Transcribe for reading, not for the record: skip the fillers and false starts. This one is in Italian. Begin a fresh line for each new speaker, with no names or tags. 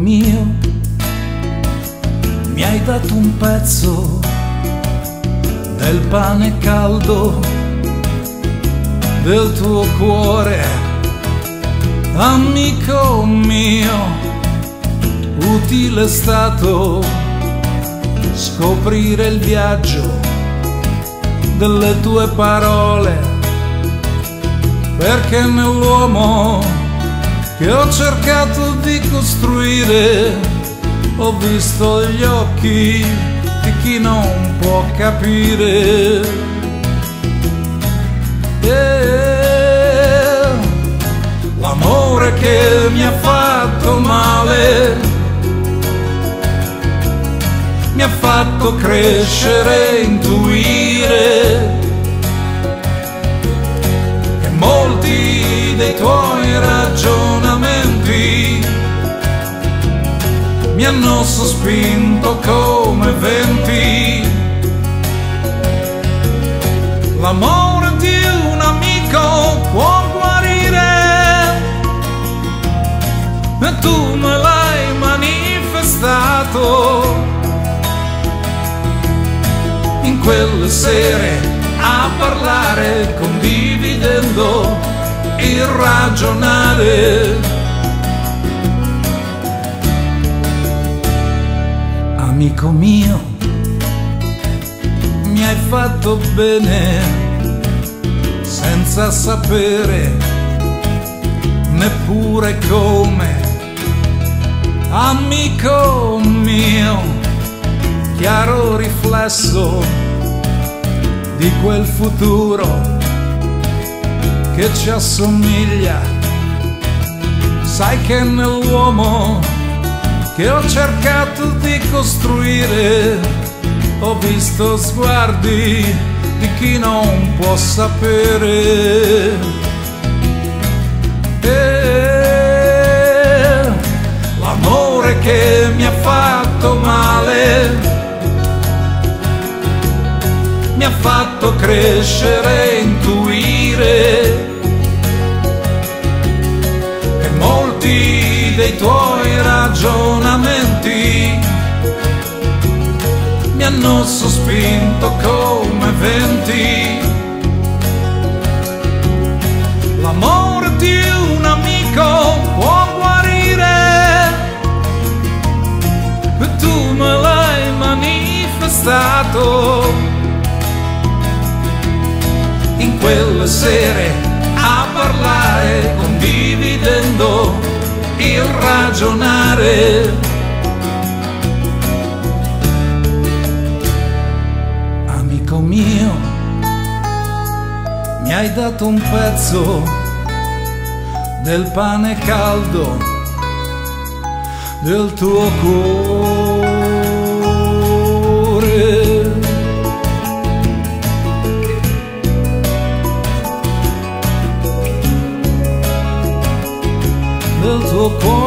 mio, mi hai dato un pezzo del pane caldo del tuo cuore, amico mio. Utile è stato scoprire il viaggio delle tue parole, perché nell'uomo che ho cercato di costruire ho visto gli occhi di chi non può capire. L'amore che mi ha fatto male mi ha fatto crescere, intuire che molti dei tuoi ragionamenti mi hanno sospinto come venti. L'amore di un amico può guarire e tu me l'hai manifestato in quelle sere a parlare, condividendo il ragionare. Amico mio, mi hai fatto bene senza sapere neppure come. Amico mio, chiaro riflesso di quel futuro che ci assomiglia. Sai che nell'uomo che ho cercato di costruire ho visto sguardi di chi non può sapere. L'amore che mi ha fatto male mi ha fatto crescere, intuire che molti dei tuoi ragionamenti mi hanno sospinto come venti. L'amore di un amico può guarire e tu me l'hai manifestato in quelle sere a parlare, condividendo il ragionare. Amico mio, mi hai dato un pezzo del pane caldo del tuo cuore, del tuo cuore.